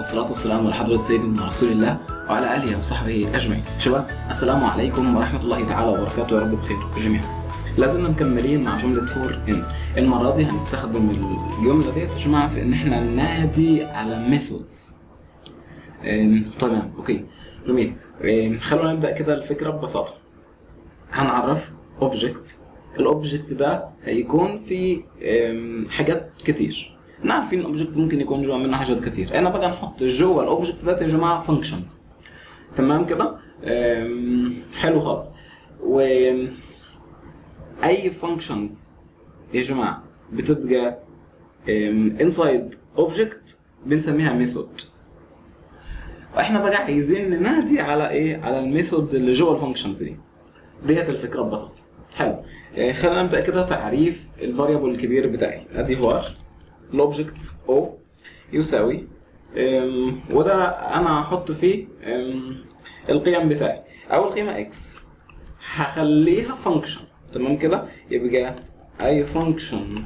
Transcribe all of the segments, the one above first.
والصلاة والسلام على حضرة سيدنا رسول الله وعلى آله وصحبه أجمعين. شباب السلام عليكم ورحمة الله تعالى وبركاته، يا رب بخير جميعا. لازلنا مكملين مع جملة فور إن. المرة دي هنستخدم الجملة ديت يا جماعة في إن إحنا ننادي على ميثودز. تمام أوكي جميل. خلونا نبدأ كده الفكرة ببساطة. هنعرف أوبجكت. الأوبجكت ده هيكون في حاجات كتير. احنا عارفين الاوبجكت ممكن يكون جوا منه حاجات كتير. انا بقى نحط جوا الاوبجكت ده يا جماعه فانكشنز. تمام كده؟ حلو خالص. و اي فانكشنز يا جماعه بتبقى انسايد اوبجكت بنسميها ميثود. واحنا بقى عايزين ننادي على ايه؟ على الميثودز اللي جوا الفانكشنز دي. ديت الفكره ببساطه. حلو. خلينا نبدا كده تعريف الفاريبل الكبير بتاعي. ادي فار الاوبجكت او يساوي وده انا هحط فيه القيم بتاعي. اول قيمه اكس هخليها فانكشن. تمام كده؟ يبقى اي فانكشن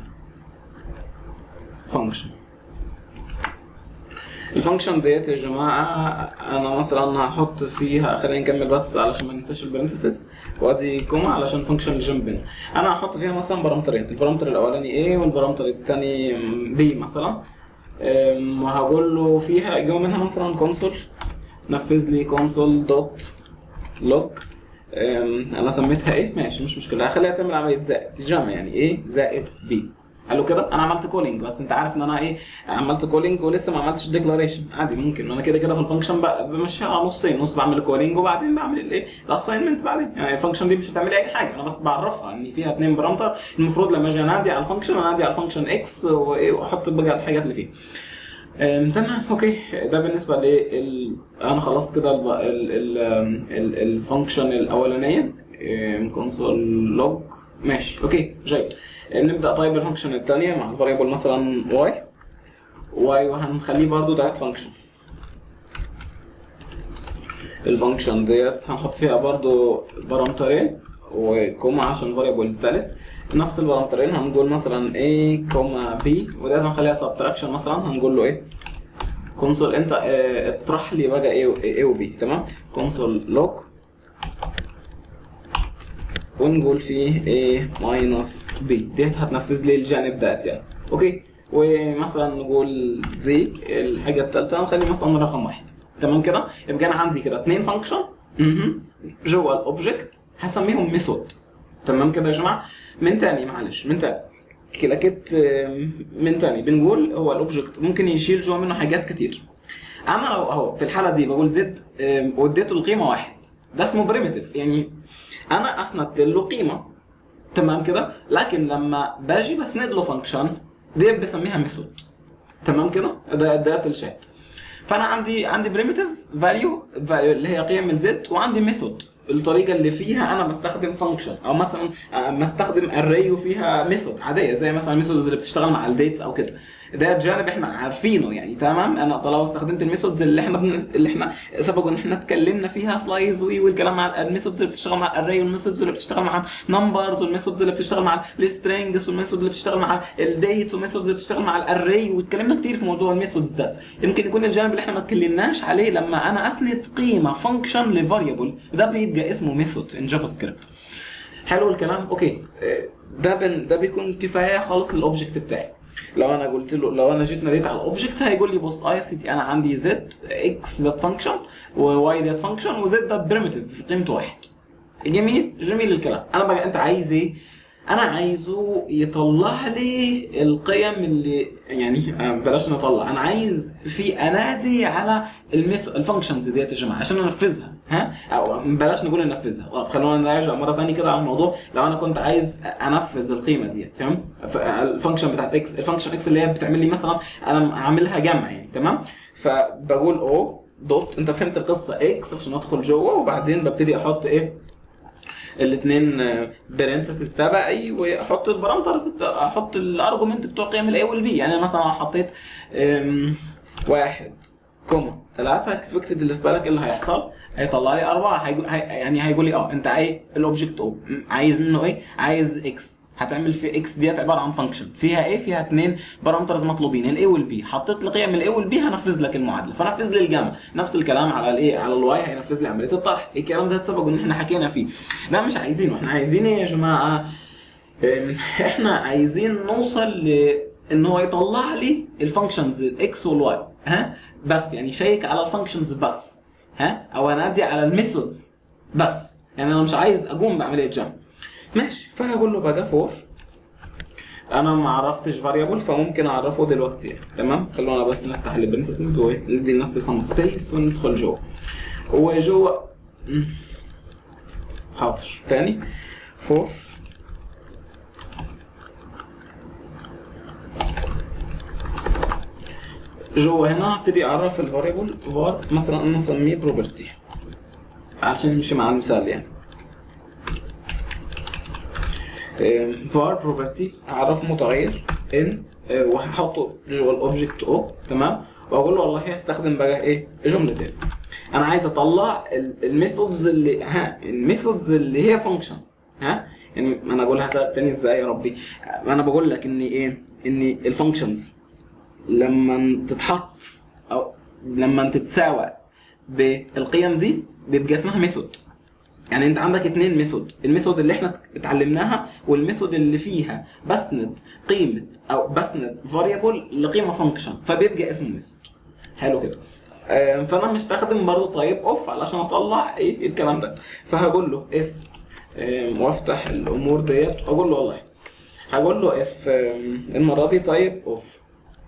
الفانكشن ديت يا جماعه انا مثلا هحط فيها، خلينا نكمل بس علشان ما ننساش البرنتسز، وادي كوما علشان الفانكشن اللي جنبنا. انا هحط فيها مثلا بارامترين، البارامتر الاولاني A والبارامتر الثاني B مثلا. وهقول له فيها جوا منها مثلا كونسول، نفذ لي كونسول دوت لوج. انا سميتها ايه؟ ماشي مش مشكله، هخليها تعمل عمليه زائد جمع، يعني A زائد B. قالوا كده انا عملت كولينج، بس انت عارف ان انا ايه، عملت كولينج ولسه ما عملتش ديكلاريشن. عادي ممكن انا كده كده في الفانكشن بمشيها على نصين، نص بعمل كولينج وبعدين بعمل الايه، الاساينمنت بعدين. يعني الفانكشن دي مش هتعمل اي حاجه، انا بس بعرفها ان فيها اثنين بارامتر. المفروض لما اجي انادي على الفانكشن انادي على الفانكشن اكس وايه، واحط بقى الحاجات اللي فيه. تمام اوكي. ده بالنسبه انا خلصت كده الفانكشن الاولانيه كونسول لوج. ماشي اوكي جيد. نبدا طيب الفانكشن الثانيه مع الفاريبل مثلا واي وهنخليه برضو دايت فانكشن. الفانكشن ديت هنحط فيها برضو بارامترين وكوما عشان الفاريبل الثالث. نفس البارامترين هنقول مثلا A كوما B، وديت هنخليها سبتراكشن مثلا. هنقول له ايه؟ كونسول انت اطرح لي بقى A و B. تمام؟ كونسول لوج ونقول فيه A ماينس B. ديت هتنفذ لي الجانب دات يعني. اوكي. ومثلا نقول زي الحاجه الثالثه هنخلي مثلا رقم 1. تمام كده؟ يبقى انا عندي كده اثنين فانكشن جوه الاوبجكت هسميهم ميثود. تمام كده يا جماعه؟ من تاني معلش، من تاني كلاكيت من تاني بنقول هو الاوبجكت ممكن يشيل جوه منه حاجات كتير. انا لو اهو في الحاله دي بقول زد واديته القيمه 1، ده اسمه بريميتيف، يعني انا اسندت له قيمه. تمام كده؟ لكن لما باجي بسند له فانكشن دي بسميها ميثود. تمام كده؟ ده الشات. فانا عندي بريميتيف فاليو اللي هي قيم من زد، وعندي ميثود الطريقه اللي فيها انا بستخدم فانكشن، او مثلا بستخدم اري وفيها ميثود عاديه، زي مثلا الميثودز اللي بتشتغل مع الديتس او كده. ده جانب احنا عارفينه يعني. تمام؟ انا طالما استخدمت الميثودز اللي احنا سبق ان احنا اتكلمنا فيها سلايز والكلام مع الميثودز اللي بتشتغل مع الاري، والميثودز اللي بتشتغل مع نمبرز، والميثودز اللي بتشتغل مع السترينجز، والميثود اللي بتشتغل مع الديت، والميثودز اللي بتشتغل مع الاري. واتكلمنا كتير في موضوع الميثودز ده. يمكن يكون الجانب اللي احنا ما اتكلمناش عليه لما انا اسند قيمه فانكشن لفاريبل، ده بيبقى اسمه ميثود ان جافا سكريبت. حلو الكلام؟ اوكي. ده بيكون كفايه خالص للاوبجكت بتاعي. لو انا قلت له، لو انا جيت ناديت على الاوبجكت هيقول لي بص يا سيدي انا عندي زد اكس ده فانكشن وواي ده فانكشن وزد ده بريميتيف قيمته 1. جميل جميل الكلام. انا بقى انت عايز ايه؟ انا عايزه يطلع لي القيم اللي يعني بلاش نطلع، انا عايز في انادي على الفانكشنز ديت يا جماعه عشان انفذها. او بلاش نقول ننفذها. طب خلونا نراجع مره ثانيه كده على الموضوع. لو انا كنت عايز انفذ القيمه ديت، تمام؟ الفانكشن بتاعت اكس، الفانكشن اكس اللي هي بتعمل لي مثلا انا عاملها جمع يعني. تمام؟ فبقول او دوت، انت فهمت القصه، اكس عشان ادخل جوه، وبعدين ببتدي احط ايه؟ الاثنين برنتسز تبعي، واحط البارامترز، احط الارجومنت بتوع قيم الاي والبي. يعني مثلا حطيت 1 كوما 3 اكسبكتد اللي في بالك اللي هيحصل هيطلع لي 4. يعني هيقول لي انت ايه الاوبجكت او عايز منه ايه؟ عايز اكس. هتعمل في اكس ديت عباره عن فانكشن فيها ايه؟ فيها اثنين بارامترز مطلوبين الاي والبي، حطيت لي قيم الاي والبي هنفذ لك المعادله، فنفذ لي الجمع. نفس الكلام على الايه؟ على الواي هينفذ لي عمليه الطرح. الكلام ده اتسبق ان احنا حكينا فيه. ده مش عايزينه، احنا عايزين ايه يا جماعه؟ احنا عايزين نوصل ان هو يطلع لي الفانكشنز الاكس والواي، ها بس، يعني شيك على الفانكشنز بس، ها، او انادي على الميثودز بس، يعني انا مش عايز اقوم بعمليه جمع. ماشي، فهقول له بقى فور، انا ما عرفتش فاريبل فممكن اعرفه دلوقتي يعني. تمام، خلونا بس نفتح البرنتسز وندي لنفسي سم سبيس وندخل جوه، وجوه حاضر تاني فور جوه هنا هبتدي اعرف الفاريبل فار، مثلا انا اسميه بروبرتي عشان نمشي مع المثال يعني. فار بروبرتي هعرف متغير ان، وهحطه جوه الاوبجكت او، تمام، واقول له والله هستخدم بقى ايه؟ جمله اف. انا عايز اطلع الميثودز اللي هي فانكشن، ها، يعني انا اقولها تاني ازاي يا ربي؟ انا بقول لك ان ايه؟ ان الفانكشنز لما تتحط او لما تتساوى بالقيم دي بيبقى اسمها ميثود. يعني انت عندك اتنين ميثود، الميثود اللي احنا اتعلمناها والميثود اللي فيها بسند قيمه او بسند فاريبل لقيمه فانكشن، فبيبقى اسمه ميثود. حلو كده. فانا مستخدم برضه تايب اوف علشان اطلع ايه الكلام ده. فهقول له اف، وافتح الامور ديت واقول له والله هقول له اف المره دي تايب اوف.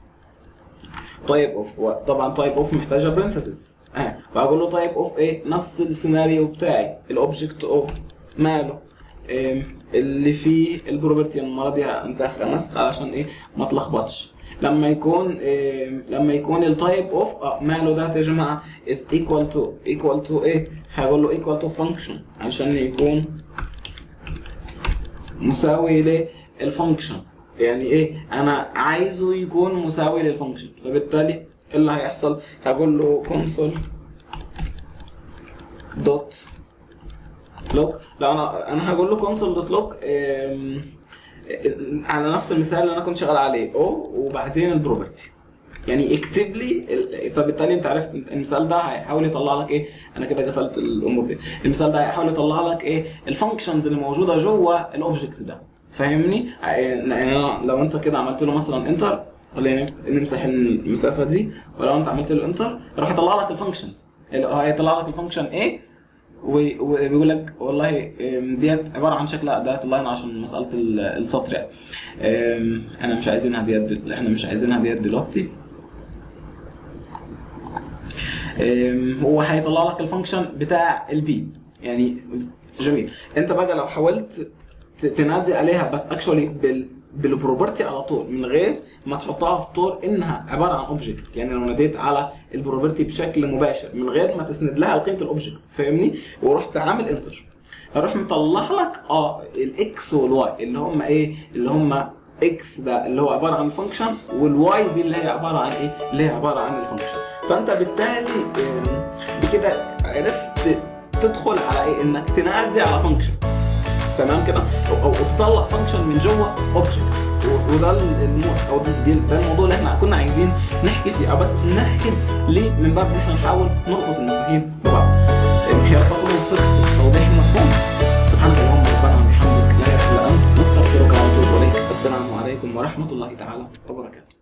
طبعا تايب اوف محتاجه برنتسز، فاقول له تايب اوف ايه؟ نفس السيناريو بتاعي، الاوبجكت او ماله اللي فيه البروبرتي. المره دي هنسخ علشان ايه؟ ما اتلخبطش. لما يكون التايب اوف ماله ده يا جماعه is equal to ايه؟ هقول له equal to function عشان يكون مساوي للفانكشن. يعني ايه؟ انا عايزه يكون مساوي للفانكشن، فبالتالي اللي هيحصل هقول له console دوت لوك. لو انا هقول له console دوت لوك على نفس المثال اللي انا كنت شغال عليه، او وبعدين البروبرتي، يعني اكتب لي فبالتالي انت عرفت المثال ده هيحاول يطلع لك ايه؟ انا كده قفلت الامور دي. المثال ده هيحاول يطلع لك ايه؟ الفانكشنز اللي موجوده جوه الاوبجكت ده، فاهمني؟ يعني لو انت كده عملت له مثلا انتر، خلينا نمسح المسافه دي، ولو انت عملت له انتر راح يطلع لك الفانكشنز، هيطلع لك الفانكشن ايه، وبيقول لك والله ديت عباره عن شكل داتا لاين عشان مساله السطر يعني. احنا مش عايزينها ديت دلوقتي. هو هيطلع لك الفانكشن بتاع البي يعني. جميل. انت بقى لو حاولت تنادي عليها بس اكشولي بالبروبرتي على طول من غير ما تحطها في طور انها عباره عن اوبجكت، يعني لو ناديت على البروبرتي بشكل مباشر من غير ما تسند لها قيمه الاوبجكت، فاهمني؟ ورحت عامل انتر، هروح مطلع لك الاكس والواي اللي هم ايه؟ اللي هم اكس ده اللي هو عباره عن فانكشن، والواي دي اللي هي عباره عن ايه؟ اللي هي عباره عن الفانكشن. فانت بالتالي بكده عرفت تدخل على ايه؟ انك تنادي على فانكشن، تمام كده، او تطلع فانكشن من جوه اوبجكت. وده ده الموضوع اللي احنا كنا عايزين نحكي فيه، او بس نحكي ليه من باب ان احنا نحاول نربط المفاهيم ببعض. هي برضه فكره توضيح المفهوم. سبحانك اللهم ربنا وبحمدك لا اله الا انت نستغفرك ونتوب اليك. السلام عليكم ورحمه الله تعالى وبركاته.